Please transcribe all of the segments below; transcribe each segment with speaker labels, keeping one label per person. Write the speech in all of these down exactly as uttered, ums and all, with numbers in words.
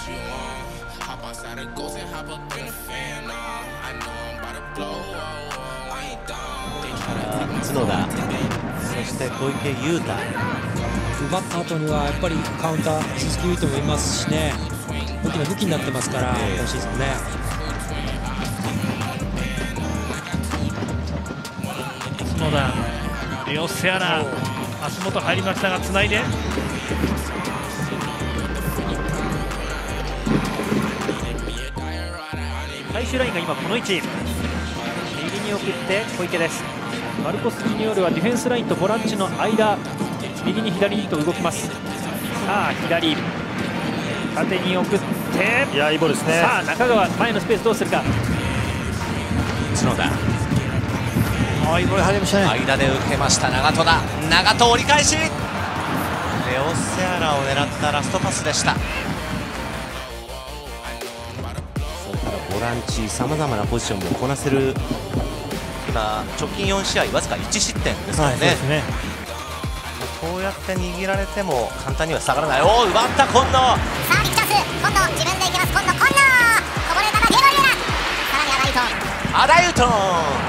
Speaker 1: 角田、そして小池優太。
Speaker 2: 奪った後にはやっぱりカウンター鈴木優斗もいますしね、大きな武器になってますから、えー、今シーズンね。
Speaker 3: 角田、レオセアラ、足元入りましたがつないで。最終ラインが今この位置、右に送って小池です。マルコス・ジュニオールはディフェンスラインとボランチの間、右に左にと動きます。さあ左縦に送って、
Speaker 4: いやいいボールですね。
Speaker 3: さあ中川、前のスペースどうするか。
Speaker 1: 角田、
Speaker 2: あ、いいボール入りましたね。
Speaker 1: 間で受けました長戸だ。長戸折り返し、レオセアラを狙ったラストパスでした。それからボランチ、さまざまなポジションもこなせる。今直近よんしあいわずかいち失点ですからね。はい、そうですね。こうやって握られても簡単には下がらない。おお、奪った今野。さ
Speaker 5: あビッグチャンス、今度自分でいきます。今度今野こぼれ球、ゲバリエラ、さらにアダイトン、
Speaker 1: アダイトン。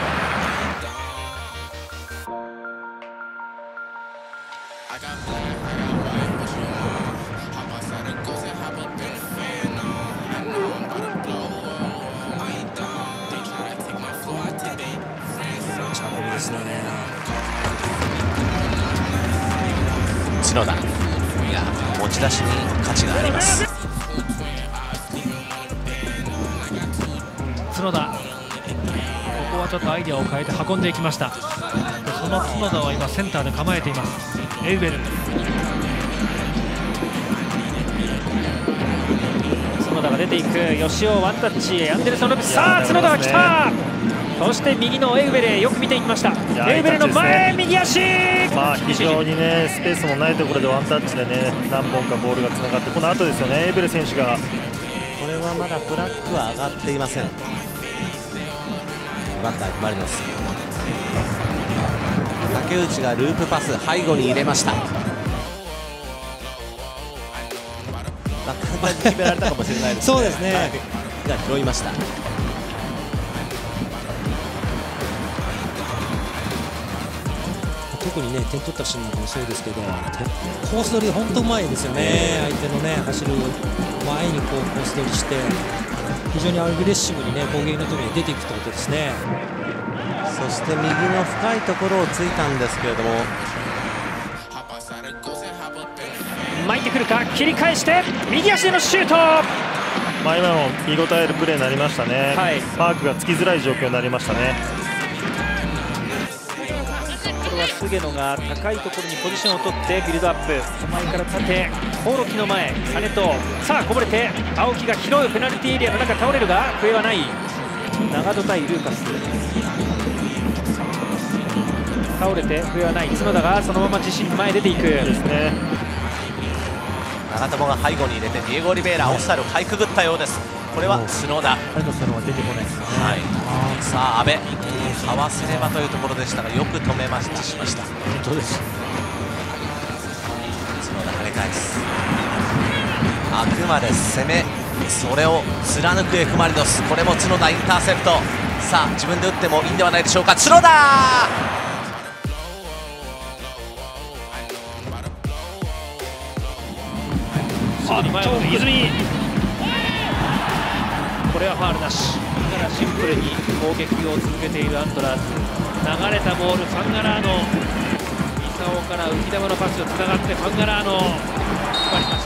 Speaker 1: 角田、いや持ち出しに価値があります。
Speaker 3: 角田、ここはちょっとアイデアを変えて運んでいきました。その角田は今センターで構えています。エウベル、角田が出ていく。吉尾ワンタッチ、アンデルソン・ロペス。さあ角田が来た。そして右のエウベレ、よく見ていきました。エウベレの前、右足。
Speaker 4: まあ非常にねスペースもないところでワンタッチでね何本かボールがつながって、この後ですよね、エウベレ選手が。
Speaker 1: これはまだフラッグは上がっていません。バッターマリノス、竹内がループパス背後に入れました。簡単に決められたかもしれないですね。
Speaker 2: そうですね、はい、
Speaker 1: が拾いました。
Speaker 2: 特にね点取ったシーンなんかもそうですけど、コース取り本当うまいですよね。相手のね走る前にこうコース取りして、非常にアグレッシブにね攻撃の時に出ていくってことですね。
Speaker 1: そして右の深いところをついたんですけれども、
Speaker 3: 巻いてくるか、切り返して右足でのシュート。
Speaker 4: まあ今の見応えあるプレーになりましたね。はい、マークがつきづらい状況になりましたね。
Speaker 3: これは菅野が高いところにポジションを取ってビルドアップ、前から縦、興梠の前、金と、さあこぼれて青木が拾う。ペナルティーエリアの中倒れるが笛はない。長戸対ルーカス、倒れて笛はない。角田がそのまま自身前出ていくですね。
Speaker 1: 長友が背後に入れてディエゴ・オリベイラ、オフサイドかいくぐったようです。これは角田。
Speaker 3: 彼のそのは出てこないですね。
Speaker 1: はい、さあ阿部、かわせればというところでしたがよく止めましたしました。
Speaker 3: 本当です。
Speaker 1: 角田跳ね返す。あくまで攻め、それを貫く F ・マリノス。これも角田インターセプト。さあ自分で打ってもいいんではないでしょうか。角田、
Speaker 3: すぐに前を向く泉。これはファウルなし。だからシンプルに攻撃を続けているアントラーズ。流れたボール、ファンガラーノ、功から浮き球のパスがつながってファンガラーノ決まりました。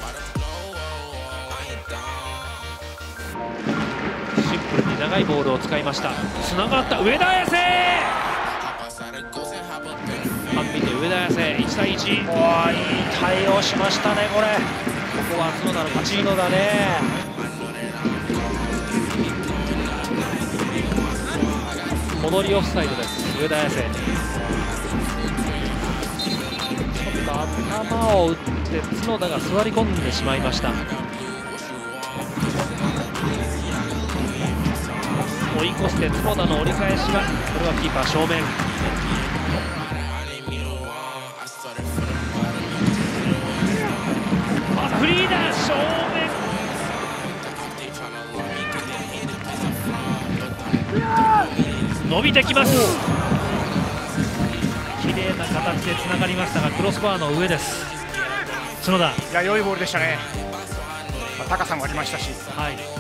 Speaker 3: シンプルに長いボールを使いました。つながった上田綺世、半身で上田綺世、いちたいいち。おー、いい対応しましたね。これここは角田の勝ちのだね。戻りオフサイドです。上田綺世、ちょっと頭を打って角田が座り込んでしまいました。追い越して角田の折り返しは、これはキーパー正面。フリーだ、正面伸びてきます。綺麗な形でつながりましたがクロスバーの上です。角田、
Speaker 6: いや良いボールでしたね、まあ、高さもありましたし。
Speaker 3: はい